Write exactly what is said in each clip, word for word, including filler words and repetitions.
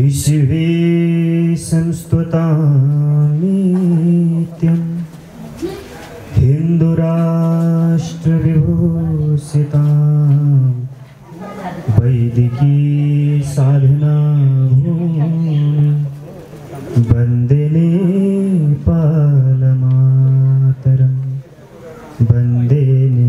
विश्वे संस्तुतां नित्यं हिन्दुराष्ट्रविभूषितां वैदिकी साधना वन्दे नेपालमातरं वन्दे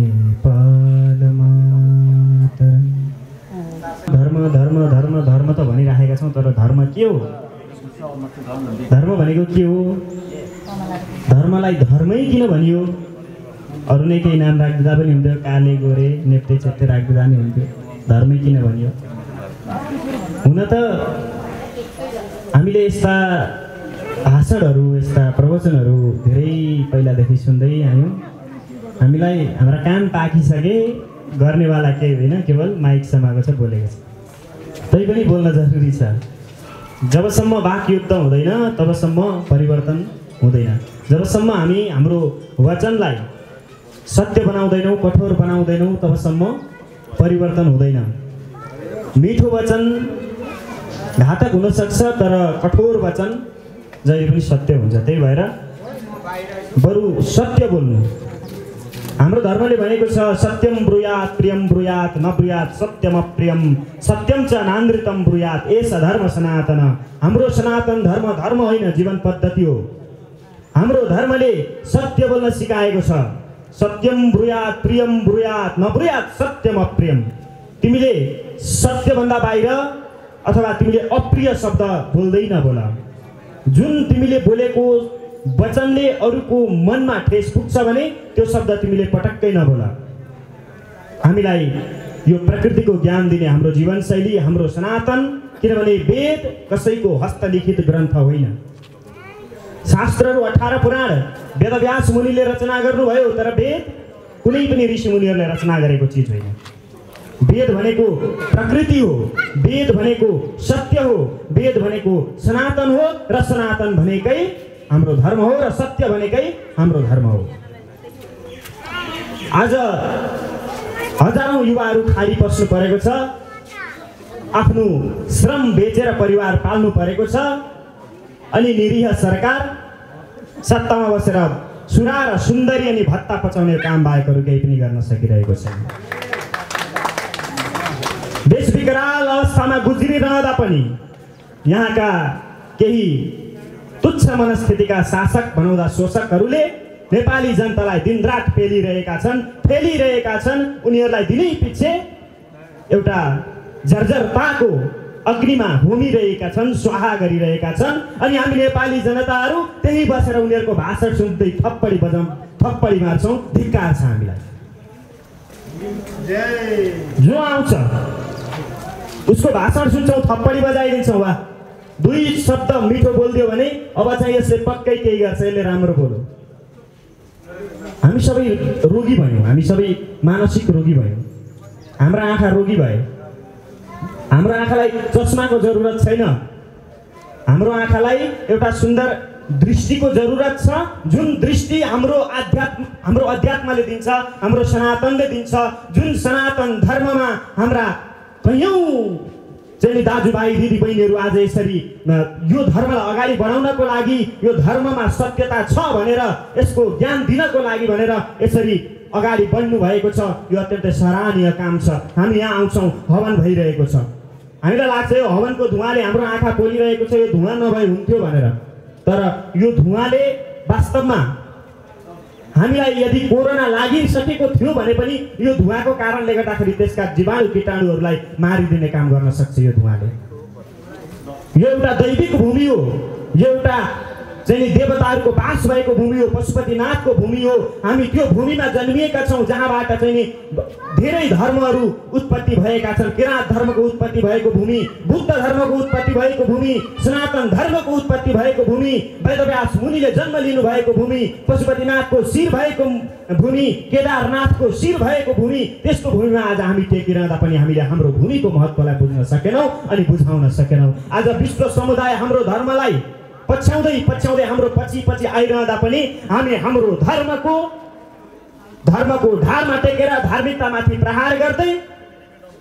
नेपालमातरं। धर्म धर्म धर्म धर्म त भनिराखेका छौँ, तर धर्म के हो? धर्म भनेको के हो? धर्मलाई धर्मै किन भनियो? अरू नै केही नाम राखिदिँदा पनि हुन्थ्यो, काले गोरे नेप्टे चेप्टे राखिदिँदा नि हुन्थ्यो। धर्मै किन भनियो? हुन त हामीले यस्ता भाषणहरू, यस्ता प्रवचनहरू धेरै पहिलादेखि सुन्दै आयौँ। हामीलाई हाम्रा कान पाकिसके, गर्नेवाला केही होइन, केवल माइक समाएको छ, बोलेको छ। तै पनि बोल्न जरुरी छ। जबसम्म वाकयुद्ध हुँदैन तबसम्म परिवर्तन हुँदैन। जबसम्म हामी हाम्रो वचनलाई सत्य बनाउँदैनौँ, कठोर बनाउँदैनौँ, तबसम्म परिवर्तन हुँदैन। मिठो वचन घातक हुन सक्छ, तर कठोर वचन जहिले पनि सत्य हुन्छ। त्यही भएर बरु सत्य बोल्नु। हाम्रो धर्मले भनेको छ सत्यम ब्रूयात् प्रियम ब्रूयात् न ब्रूयात् सत्यम अप्रियम सत्यम च नान्द्रितम ब्रूयात् एष धर्म सनातन। हाम्रो सनातन धर्म धर्म होइन, जीवन पद्धति हो। हाम्रो धर्मले सत्य बोल्न सिकाएको छ। सत्यम ब्रूयात् प्रियम ब्रूयात् न ब्रूयात् सत्यम अप्रियम। तिमीले सत्यभन्दा बाहिर अथवा तिमीले अप्रिय शब्द बोल्दै नबोल। जुन तिमीले बोलेको वचनले अरूको मनमा ठेस पुग्छ भने त्यो शब्द तिमीले पटक्कै नबोल। हामीलाई यो प्रकृतिको ज्ञान दिने हाम्रो जीवनशैली, हाम्रो सनातन, किनभने वेद कसैको हस्तलिखित ग्रन्थ होइन। शास्त्रहरू अठार पुराण वेदव्यास मुनिले रचना गर्नुभयो, तर वेद कुनै पनि ऋषिमुनिहरूले रचना गरेको चिज होइन। वेद भनेको प्रकृति हो, वेद भनेको सत्य हो, वेद भनेको सनातन हो, र सनातन भनेकै हाम्रो धर्म हो, र सत्य भनेकै हाम्रो धर्म हो। आज हजारौं युवाहरू खाली बस्नु परेको छ, आफ्नो श्रम बेचेर परिवार पाल्नु परेको छ, अनि निरीह सरकार सत्तामा बसेर सुरा र सुन्दरी अनि भत्ता पचाउने काम बाहेकहरू केही पनि गर्न सकिरहेको छैन। देश विकराल अवस्थामा गुज्रिरहँदा पनि यहाँका केही तुच्छ मनस्थितिका शासक बनाउँदा शोषकहरूले नेपाली जनतालाई दिनरात पेलिरहेका छन् फेलिरहेका छन्। उनीहरूलाई दिनै पछि एउटा जर्जरताको अग्निमा होमिरहेका छन्, स्वाहा गरिरहेका छन्। अनि हामी नेपाली जनताहरू त्यही बसेर उनीहरूको भाषण सुन्दै थप्पडी बजाउँ थप्पडी मार्छौँ। धिक्कार छ हामीलाई। जो आउँछ उसको भाषण सुन्छौँ, थप्पडी बजाइदिन्छौँ। वा दुई शब्द मिठो बोलिदियो भने अब चाहिँ यसले पक्कै केही गर्छ, यसले राम्रो बोल्यो। हामी सबै रोगी भयौँ, हामी सबै मानसिक रोगी भयौँ। हाम्रा आँखा रोगी भए। हाम्रो आँखालाई चस्माको जरुरत छैन। हाम्रो आँखालाई एउटा सुन्दर दृष्टिको जरुरत छ, जुन दृष्टि हाम्रो आध्यात्म हाम्रो अध्यात्मले दिन्छ, हाम्रो सनातनले दिन्छ। जुन सनातन धर्ममा हाम्रा कैयौँ चाहिँ दाजुभाइ दिदीबहिनीहरू आज यसरी यो धर्मलाई अगाडि बढाउनको लागि, यो धर्ममा सत्यता छ भनेर, यसको ज्ञान दिनको लागि भनेर यसरी अगाडि बढ्नु भएको छ। यो अत्यन्तै सराहनीय काम छ। हामी यहाँ आउँछौँ, हवन भइरहेको छ, हामीलाई लाग्छ यो हवनको धुवाँले हाम्रो आँखा पोलिरहेको छ, यो धुवाँ नभए हुन्थ्यो भनेर। तर यो धुवाँले वास्तवमा हामीलाई यदि कोरोना लागिसकेको थियो भने पनि यो धुवाँको कारणले गर्दाखेरि त्यसका जीवाणु कीटाणुहरूलाई मारिदिने काम गर्न सक्छ। यो धुवाँले यो एउटा दैविक भूमि हो, यो एउटा चाहिँ देवताहरूको बास भएको भूमि हो, पशुपतिनाथको भूमि हो। हामी त्यो भूमिमा जन्मिएका छौँ जहाँबाट चाहिँ धेरै धर्महरू उत्पत्ति भएका छन्। किराँत धर्मको उत्पत्ति भएको भूमि, बुद्ध धर्मको उत्पत्ति भएको भूमि, सनातन धर्मको उत्पत्ति भएको भूमि, वेदव्यास मुनिले जन्म लिनु भएको भूमि, पशुपतिनाथको शिर भएको भूमि, केदारनाथको शिर भएको भूमि। त्यस्तो भूमिमा आज हामी टेकिरहँदा पनि हामीले हाम्रो भूमिको महत्त्वलाई बुझ्न सकेनौँ अनि बुझाउन सकेनौँ। आज विश्व समुदाय हाम्रो धर्मलाई पछ्याउँदै पछ्याउँदै हाम्रो पछि पछि आइरहँदा पनि हामी हाम्रो धर्मको धर्मको ढाडमा टेकेर धार्मिकतामाथि प्रहार गर्दै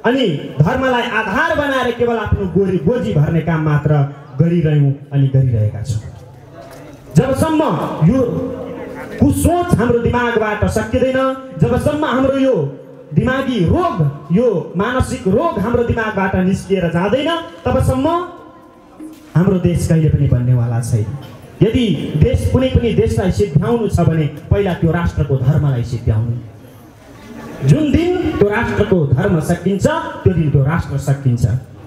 अनि धर्मलाई आधार बनाएर केवल आफ्नो गोरी गोजी भर्ने काम मात्र गरिरह्यौँ अनि गरिरहेका छौँ। जबसम्म यो कुसोच हाम्रो दिमागबाट सकिँदैन, जबसम्म हाम्रो यो दिमागी रोग, यो मानसिक रोग हाम्रो दिमागबाट निस्किएर जाँदैन, तबसम्म हाम्रो देश कहिले पनि बन्नेवाला छैन। यदि देश कुनै पनि देशलाई सिद्ध्याउनु छ भने पहिला त्यो राष्ट्रको धर्मलाई सिद्ध्याउनु। जुन दिन त्यो राष्ट्रको धर्म सकिन्छ त्यो दिन त्यो राष्ट्र सकिन्छ।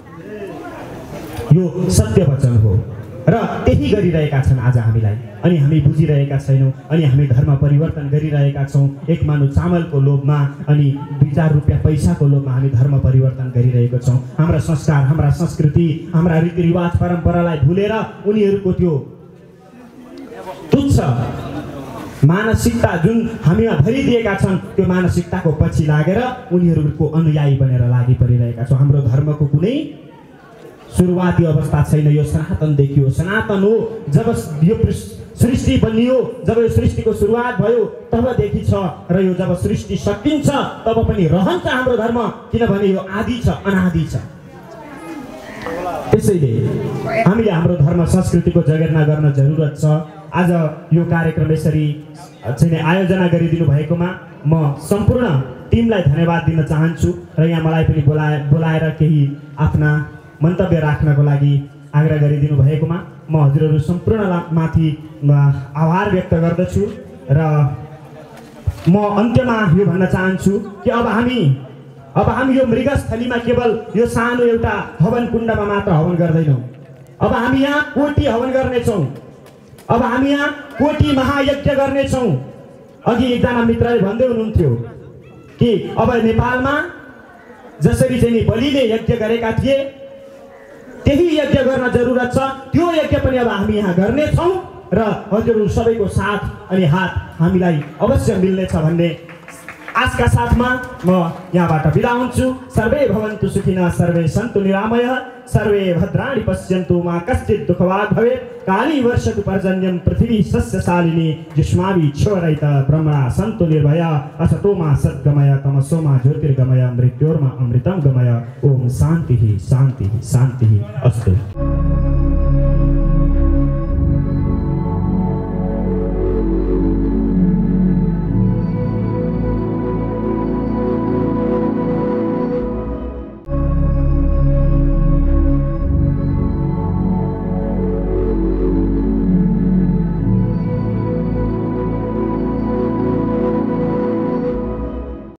यो सत्य वचन हो र त्यही गरिरहेका छन् आज हामीलाई, अनि हामी बुझिरहेका छैनौँ अनि हामी धर्म परिवर्तन गरिरहेका छौँ। एक मानु चामलको लोभमा अनि दुई चार रुपियाँ पैसाको लोभमा हामी धर्म परिवर्तन गरिरहेको छौँ। हाम्रा संस्कार, हाम्रा संस्कृति, हाम्रा रीतिरिवाज परम्परालाई भुलेर उनीहरूको त्यो तुच्छ मानसिकता जुन हामीमा भरिदिएका छन् त्यो मानसिकताको पछि लागेर उनीहरूको अनुयायी बनेर लागि परिरहेका छौँ। हाम्रो धर्मको कुनै सुरुवाती अवस्था छैन, यो सनातनदेखि हो। सनातन हो जब यो सृष्टि बनियो, जब यो सृष्टिको सुरुवात भयो तबदेखि छ र यो जब सृष्टि सकिन्छ तब पनि रहन्छ हाम्रो धर्म, किनभने यो आदि छ, अनादि छ। त्यसैले हामीले हाम्रो धर्म संस्कृतिको जगेर्ना गर्न जरुरत छ। आज यो कार्यक्रम यसरी चाहिँ आयोजना गरिदिनु भएकोमा म सम्पूर्ण टिमलाई धन्यवाद दिन चाहन्छु र यहाँ मलाई पनि बोलाए बोलाएर केही आफ्ना मन्तव्य राख्नको लागि आग्रह गरिदिनु भएकोमा म हजुरहरू सम्पूर्णमाथि आभार व्यक्त गर्दछु र म अन्त्यमा यो भन्न चाहन्छु कि अब हामी अब हामी यो मृगस्थलीमा केवल यो सानो एउटा हवन कुण्डमा मात्र हवन गर्दैनौँ। अब हामी यहाँ कोटी हवन गर्नेछौँ, अब हामी यहाँ कोटी महायज्ञ गर्नेछौँ। अघि एकजना मित्रले भन्दै हुनुहुन्थ्यो कि अब नेपालमा जसरी चाहिँ बलिले यज्ञ गरेका थिए त्यही यज्ञ गर्न जरुरत छ। त्यो यज्ञ पनि अब हामी यहाँ गर्नेछौँ र हजुरहरू सबैको साथ अनि हात हामीलाई अवश्य मिल्नेछ भन्ने आशका साथमा म यहाँबाट बिदा हुन्छु। सर्वे भवन्तु सुखिनः, सर्वे सन्तु निरामयः, सर्वे भद्राणि पश्यन्तु, मा कश्चित् दुःखभाग् भवेत्। काली वर्षतु पर्जन्यं पृथिवी सस्यशालिनी, युष्माभि क्षोरयित ब्रह्मणा सन्तु निर्भया। असतो मा सद्गमय, तमसो मा ज्योतिर्गमय, मृत्योर्मा अमृतं गमय। ओम शान्तिः शान्तिः शान्तिः अस्तु।